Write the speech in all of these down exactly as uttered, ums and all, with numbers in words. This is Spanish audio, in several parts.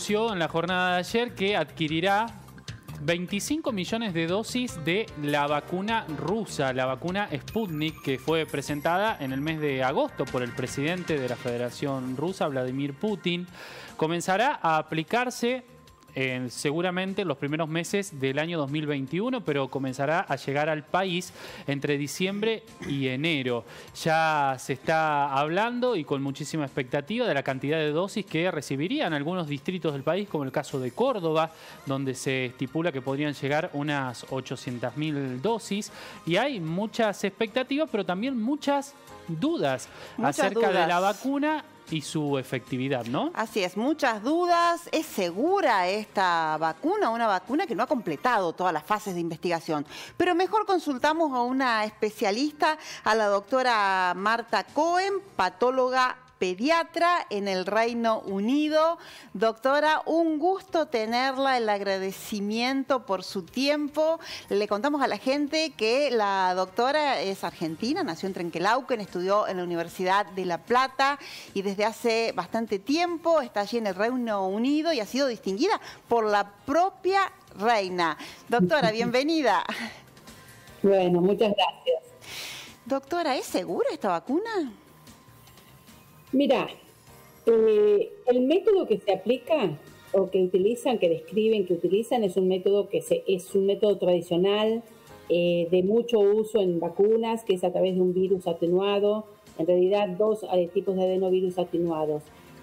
anunció en la jornada de ayer que adquirirá veinticinco millones de dosis de la vacuna rusa, la vacuna Sputnik, que fue presentada en el mes de agosto por el presidente de la Federación Rusa, Vladimir Putin. Comenzará a aplicarse Eh, seguramente en los primeros meses del año dos mil veintiuno, pero comenzará a llegar al país entre diciembre y enero. Ya se está hablando y con muchísima expectativa de la cantidad de dosis que recibirían algunos distritos del país, como el caso de Córdoba, donde se estipula que podrían llegar unas ochocientas mil dosis. Y hay muchas expectativas, pero también muchas dudas muchas acerca dudas. de la vacuna y su efectividad, ¿no? Así es, muchas dudas. ¿Es segura esta vacuna? Una vacuna que no ha completado todas las fases de investigación. Pero mejor consultamos a una especialista, a la doctora Marta Cohen, patóloga pediatra en el Reino Unido. Doctora, un gusto tenerla, el agradecimiento por su tiempo. Le contamos a la gente que la doctora es argentina, nació en Trenquelauquen, estudió en la Universidad de La Plata y desde hace bastante tiempo está allí en el Reino Unido y ha sido distinguida por la propia reina. Doctora, bienvenida. Bueno, muchas gracias. Doctora, ¿es segura esta vacuna? Mira, eh, el método que se aplica o que utilizan, que describen, que utilizan, es un método que se, es un método tradicional eh, de mucho uso en vacunas, que es a través de un virus atenuado, en realidad dos eh, tipos de adenovirus atenuados.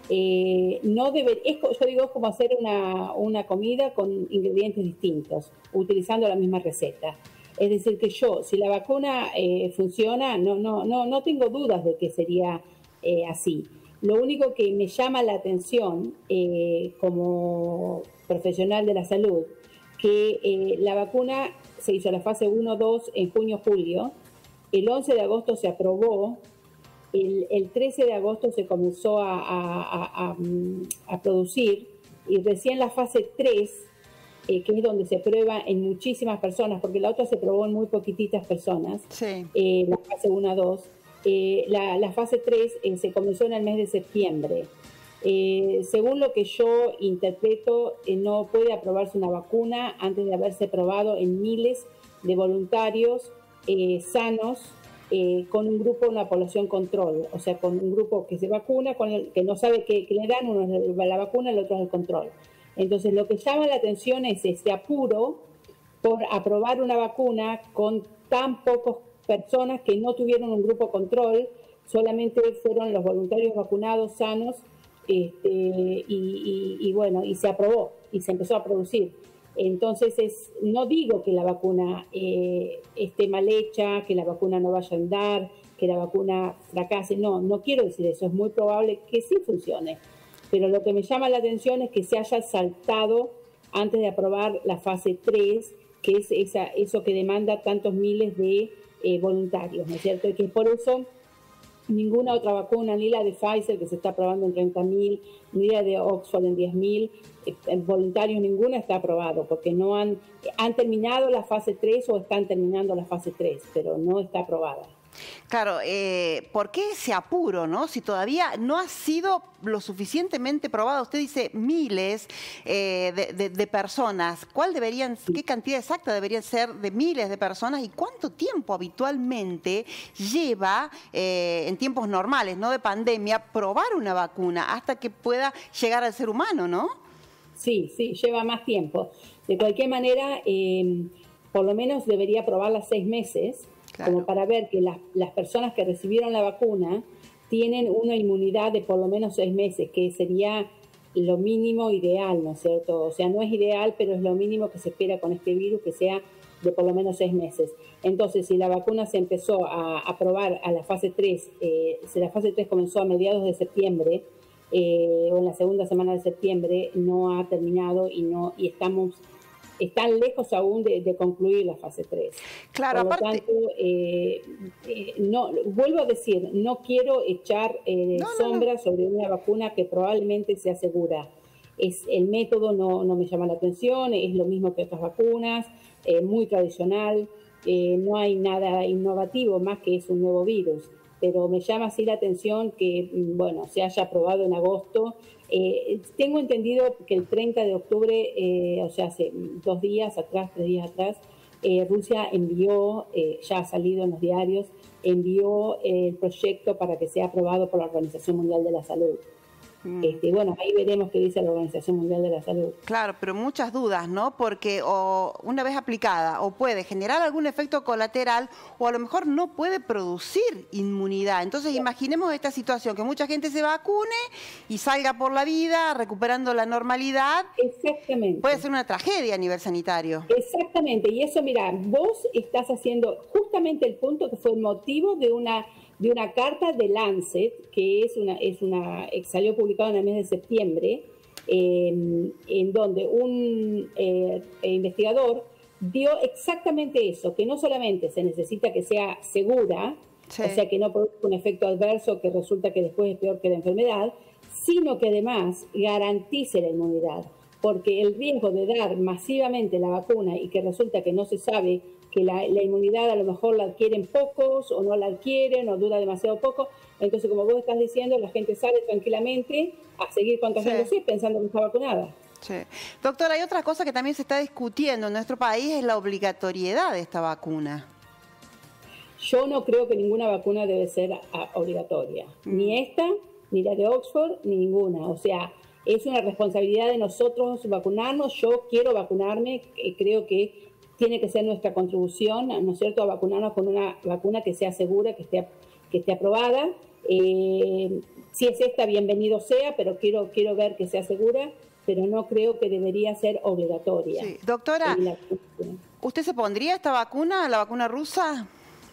Eh, no debe, es, yo digo, es como hacer una, una comida con ingredientes distintos, utilizando la misma receta. Es decir, que yo, si la vacuna eh, funciona, no, no, no, no tengo dudas de que sería Eh, así. Lo único que me llama la atención eh, como profesional de la salud, que eh, la vacuna se hizo la fase uno dos en junio-julio, el once de agosto se aprobó, el, el trece de agosto se comenzó a, a, a, a, a producir y recién la fase tres, eh, que es donde se prueba en muchísimas personas, porque la otra se probó en muy poquititas personas, sí. eh, la fase uno dos, Eh, la, la fase tres eh, se comenzó en el mes de septiembre. Eh, según lo que yo interpreto, eh, no puede aprobarse una vacuna antes de haberse probado en miles de voluntarios eh, sanos eh, con un grupo, una población control, o sea, con un grupo que se vacuna, con el, que no sabe qué, qué le dan, uno es la vacuna, el otro es el control. Entonces, lo que llama la atención es este apuro por aprobar una vacuna con tan pocos personas que no tuvieron un grupo control, solamente fueron los voluntarios vacunados sanos, este, y, y, y bueno, y se aprobó y se empezó a producir. Entonces, es, no digo que la vacuna eh, esté mal hecha, que la vacuna no vaya a andar, que la vacuna fracase, no, no quiero decir eso, es muy probable que sí funcione, pero lo que me llama la atención es que se haya saltado antes de aprobar la fase tres, que es esa, eso que demanda tantos miles de Eh, voluntarios, ¿no es cierto? Y que por eso ninguna otra vacuna, ni la de Pfizer, que se está aprobando en treinta mil, ni la de Oxford en diez mil, eh, voluntarios, ninguna está aprobado, porque no han, han terminado la fase tres o están terminando la fase tres, pero no está aprobada. Claro, eh, ¿por qué ese apuro, no? Si todavía no ha sido lo suficientemente probado. Usted dice miles eh, de, de, de personas. ¿Cuál deberían, qué cantidad exacta deberían ser de miles de personas y cuánto tiempo habitualmente lleva eh, en tiempos normales, no de pandemia, probar una vacuna hasta que pueda llegar al ser humano, ¿no? Sí, sí, lleva más tiempo. De cualquier manera, eh, por lo menos debería probarla seis meses. Claro. Como para ver que las, las personas que recibieron la vacuna tienen una inmunidad de por lo menos seis meses, que sería lo mínimo ideal, ¿no es cierto? O sea, no es ideal, pero es lo mínimo que se espera con este virus, que sea de por lo menos seis meses. Entonces, si la vacuna se empezó a, a probar a la fase tres, eh, si la fase tres comenzó a mediados de septiembre, eh, o en la segunda semana de septiembre, no ha terminado y, no, y estamos... están lejos aún de, de concluir la fase tres. Claro, Por lo aparte... tanto, eh, eh, no, vuelvo a decir, no quiero echar eh, no, sombra no, no. sobre una vacuna que probablemente sea segura. Es, el método no, no me llama la atención, es lo mismo que otras vacunas, eh, muy tradicional, eh, no hay nada innovativo más que es un nuevo virus. pero me llama así la atención que, bueno, se haya aprobado en agosto. Eh, tengo entendido que el treinta de octubre, eh, o sea, hace dos días atrás, tres días atrás, eh, Rusia envió, eh, ya ha salido en los diarios, envió eh, el proyecto para que sea aprobado por la Organización Mundial de la Salud. Este, bueno, ahí veremos qué dice la Organización Mundial de la Salud. Claro, pero muchas dudas, ¿no? Porque o una vez aplicada o puede generar algún efecto colateral o a lo mejor no puede producir inmunidad. Entonces imaginemos esta situación, que mucha gente se vacune y salga por la vida recuperando la normalidad. Exactamente. Puede ser una tragedia a nivel sanitario. Exactamente, y eso, mira, vos estás haciendo justamente el punto que fue el motivo de una... de una carta de Lancet, que es una, es una, salió publicada en el mes de septiembre, eh, en donde un eh, investigador dio exactamente eso, que no solamente se necesita que sea segura, sí. o sea, que no produzca un efecto adverso que resulta que después es peor que la enfermedad, sino que además garantice la inmunidad, porque el riesgo de dar masivamente la vacuna y que resulta que no se sabe que la, la inmunidad a lo mejor la adquieren pocos o no la adquieren o dura demasiado poco. Entonces, como vos estás diciendo, la gente sale tranquilamente a seguir contagiándose sí. pensando que está vacunada. Sí. Doctora, hay otra cosa que también se está discutiendo en nuestro país, es la obligatoriedad de esta vacuna. Yo no creo que ninguna vacuna debe ser obligatoria. Mm. Ni esta, ni la de Oxford, ni ninguna. O sea, es una responsabilidad de nosotros vacunarnos. Yo quiero vacunarme, creo que tiene que ser nuestra contribución, ¿no es cierto?, a vacunarnos con una vacuna que sea segura, que esté, que esté aprobada. Eh, si es esta, bienvenido sea, pero quiero, quiero ver que sea segura, pero no creo que debería ser obligatoria. Sí. Doctora, ¿usted se pondría esta vacuna, la vacuna rusa?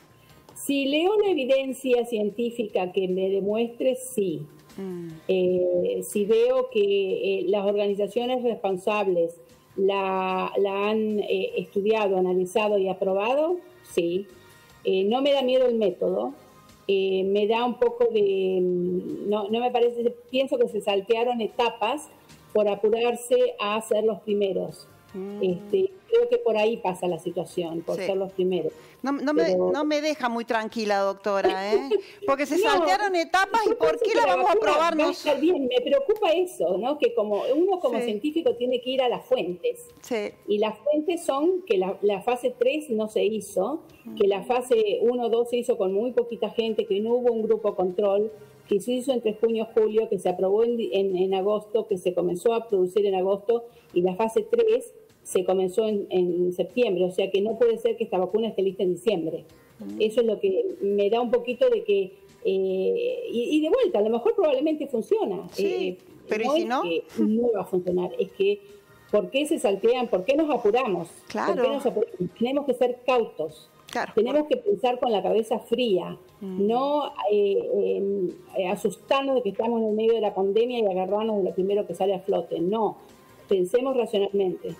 Si leo la evidencia científica que me demuestre, sí. Mm. Eh, si veo que eh, las organizaciones responsables La, la han eh, estudiado, analizado y aprobado, sí. Eh, no me da miedo el método, eh, me da un poco de... No, no me parece, pienso que se saltearon etapas por apurarse a ser los primeros. Mm. Este, creo que por ahí pasa la situación, por sí. ser los primeros. No, no, Pero... me, no me deja muy tranquila, doctora, ¿eh? Porque se no, saltearon etapas y ¿por qué la vamos a probar? Va a estar bien. Me preocupa eso, ¿no? Que como uno como sí. científico tiene que ir a las fuentes. Sí. Y las fuentes son que la, la fase tres no se hizo, mm. que la fase uno dos se hizo con muy poquita gente, que no hubo un grupo control, que se hizo entre junio y julio, que se aprobó en, en, en agosto, que se comenzó a producir en agosto, y la fase tres se comenzó en, en septiembre, o sea que no puede ser que esta vacuna esté lista en diciembre. Mm. Eso es lo que me da un poquito de que, eh, y, y de vuelta, a lo mejor probablemente funciona. Sí, eh, pero no ¿y si no? Es que no va a funcionar, es que ¿por qué se saltean? ¿Por qué nos apuramos? Claro. ¿Por qué nos apuramos? Tenemos que ser cautos. Claro. Tenemos que pensar con la cabeza fría, mm. no eh, eh, asustarnos de que estamos en el medio de la pandemia y agarrarnos de lo primero que sale a flote. No, pensemos racionalmente.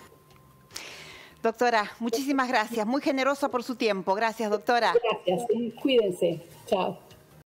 Doctora, muchísimas gracias. Muy generosa por su tiempo. Gracias, doctora. Gracias. Cuídense. Chao.